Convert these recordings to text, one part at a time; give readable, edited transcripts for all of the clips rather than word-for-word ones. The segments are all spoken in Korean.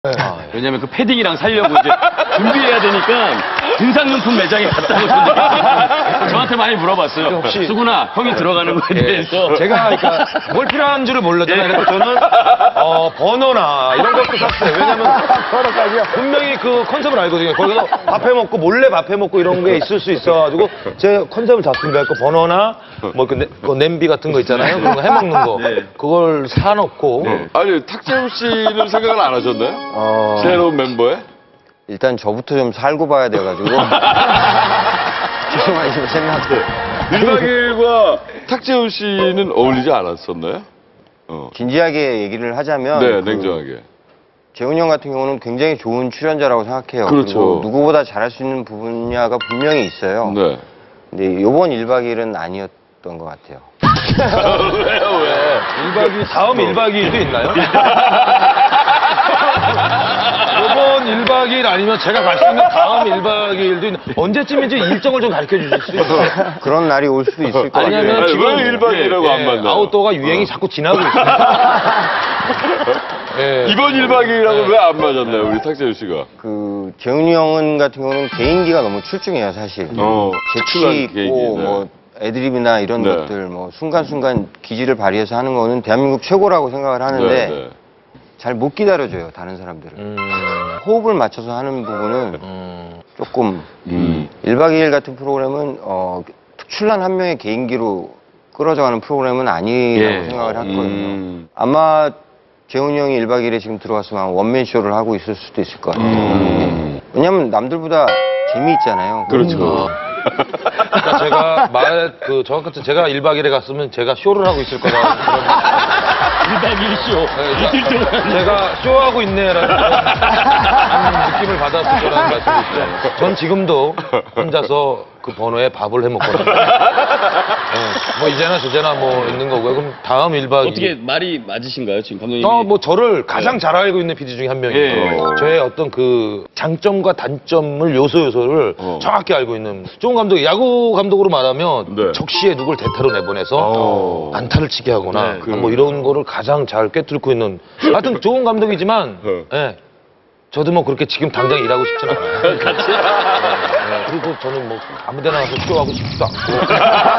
왜냐면 그 패딩이랑 살려고 이제 준비해야 되니까 등산용품 매장에 갔다고 저한테 많이 물어봤어요. 혹시 수근아, 형이 들어가는 거에 대해서. 제가 그러니까 뭘 필요한 줄을 몰랐잖아요. 그래서 저는 버너나 이런 것도 샀어요. 왜냐면 분명히 그 컨셉을 알거든요. 거기서 밥 해 먹고 몰래 밥 해 먹고 이런 게 있을 수 있어가지고 제 컨셉을 잡습니다. 그 버너나 뭐 그 냄비 같은 거 있잖아요. 그런 거 해 먹는 거 그걸 사놓고. 아니, 탁재훈 씨는 생각을 안 하셨나요? 새로운 멤버에? 일단 저부터 좀 살고 봐야 돼가지고. 죄송하지만 생각해. 1박 2일과 탁재훈 씨는 어울리지 않았었나요? 진지하게 얘기를 하자면. 네, 냉정하게. 재훈이 형 같은 경우는 굉장히 좋은 출연자라고 생각해요. 그렇죠. 그리고 누구보다 잘할 수 있는 분야가 분명히 있어요. 네. 근데 요번 1박 2일은 아니었던 것 같아요. 왜요, 왜? 1박 2일, 다음 1박 2일도 있나요? 이번 1박 2일 아니면 제가 갈 수 있는 다음 1박 2일도 있나? 언제쯤인지 일정을 좀 가르쳐 주실 수 있어요? 그런 날이 올 수도 있을 것 같아요. 왜냐면 아니, 지금 왜 1박 2일하고 안 만나요? 아웃도어가 유행이 자꾸 지나고 있어요. 이번 1박 2일하고 왜 안 맞았나요, 우리 탁재훈 씨가? 그 재훈이 형은 같은 경우는 개인기가 너무 출중해요, 사실. 재치 있고 개인기, 네. 뭐 애드립이나 이런 네. 것들 뭐 순간순간 기질을 발휘해서 하는 거는 대한민국 최고라고 생각을 하는데 네, 네. 잘 못 기다려줘요, 다른 사람들은. 호흡을 맞춰서 하는 부분은 조금 1박 2일 같은 프로그램은 특출난 한 명의 개인기로 끌어져가는 프로그램은 아니라고 생각을 했거든요. 아마 재훈이 형이 1박 2일에 지금 들어왔으면 원맨쇼를 하고 있을 수도 있을 것 같아요. 왜냐면 남들보다 재미있잖아요. 그렇죠. 그러니까 제가 저 같은 제가 1박 2일에 갔으면 제가 쇼를 하고 있을 거다. 1박 2일 쇼. 제가 쇼하고 있네라는 그런 느낌을 받았을 거라는 말씀이시죠. 전 지금도 혼자서 그 번호에 밥을 해 먹거든요. 뭐 이제나 저제나 뭐 있는 거고요. 그럼 다음 1박 2일. 어떻게 말이 맞으신가요, 지금 감독님이? 뭐 저를 가장 잘 알고 있는 PD 중에 한 명이에요. 저의 어떤 그 장점과 단점을 요소를 정확히 알고 있는 좋은 감독이 야구 감독으로 말하면 네. 적시에 누굴 대타로 내보내서 안타를 치게 하거나 뭐 이런 거를 가장 잘 꿰뚫고 있는 하여튼 좋은 감독이지만 예. 저도 뭐 그렇게 지금 당장 일하고 싶진 않아요. 같이? 그리고 저는 뭐 아무 데나 가서 쇼하고 싶지도 않고.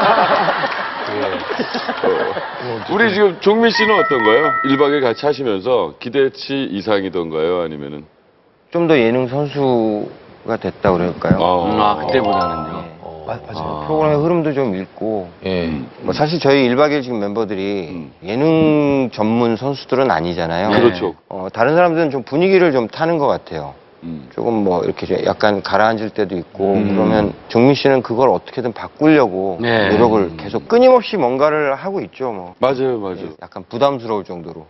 우리 지금 종민 씨는 어떤가요? 1박 2일 같이 하시면서 기대치 이상이던가요? 아니면은? 좀 더 예능 선수가 됐다 그럴까요? 그때보다는요. 맞아요. 프로그램의 흐름도 좀 읽고. 뭐 사실 저희 1박 2일 지금 멤버들이 예능 전문 선수들은 아니잖아요. 그렇죠. 다른 사람들은 좀 분위기를 좀 타는 것 같아요. 조금 뭐 이렇게 약간 가라앉을 때도 있고 그러면 종민 씨는 그걸 어떻게든 바꾸려고 노력을 계속 끊임없이 뭔가를 하고 있죠. 뭐. 맞아요. 약간 부담스러울 정도로.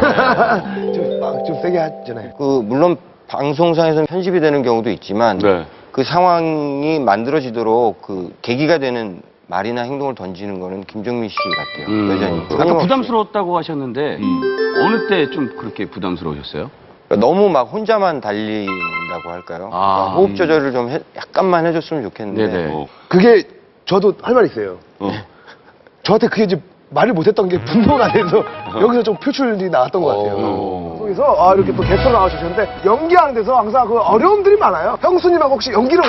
좀 세게 하잖아요. 물론 방송상에서는 편집이 되는 경우도 있지만 네. 그 상황이 만들어지도록 그 계기가 되는 말이나 행동을 던지는 거는 김종민 씨 같아요. 여전히. 아까 부담스러웠다고 하셨는데 어느 때 좀 그렇게 부담스러우셨어요? 너무 막 혼자만 달린다고 할까요? 그러니까 호흡 조절을 좀 약간만 해줬으면 좋겠는데. 그게 저도 할 말이 있어요. 저한테 그게 이제 말을 못했던 게 분노가 돼서 여기서 좀 표출이 나왔던 것 같아요. 거기서 이렇게 또 게스트로 나와주셨는데 연기하는 데서 항상 그 어려움들이 많아요. 형수님하고 혹시 연기를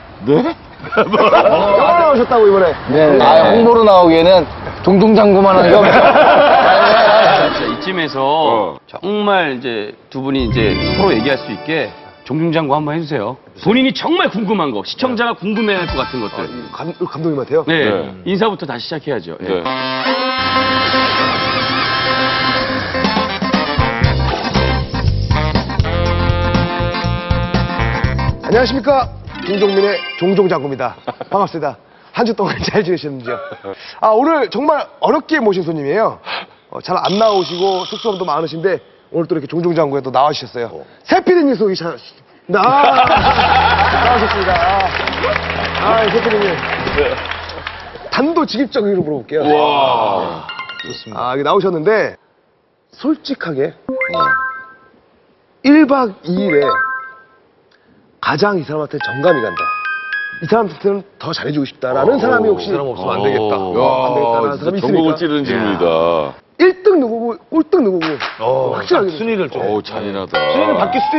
영화 나오셨다고 이번에. 네. 홍보로 나오기에는 종종장구만 하는 거. 이쯤에서 정말 이제 두 분이 이제 서로 얘기할 수 있게 종중장구 한번 해주세요. 본인이 정말 궁금한 거, 시청자가 궁금해할 것 같은 것들. 감독님한테요? 네. 인사부터 다시 시작해야죠. 네. 안녕하십니까. 김종민의 종종장구입니다. 반갑습니다. 한 주 동안 잘 지내셨는지요? 오늘 정말 어렵게 모신 손님이에요. 잘 안 나오시고 쑥스러움도 많으신데 오늘 또 이렇게 종종장구에 또 나와주셨어요. 새 PD님 소개하셨습니다. 나와주셨습니다. 새 PD님. 단도직입적으로 물어볼게요. 와. 좋습니다. 여기 나오셨는데 솔직하게 1박 2일에 가장 이 사람한테 정감이 간다. 이 사람한테는 더 잘해주고 싶다라는 사람이 혹시 사람 없으면 안 되겠다. 안 되겠다라는 사람이 있습니까? 전곡을 찌르는 질문이다. 1등 누구고 꼴등 누구고 확실하게 순위를 좀. 어우, 잔인하다. 순위는 바뀔 수도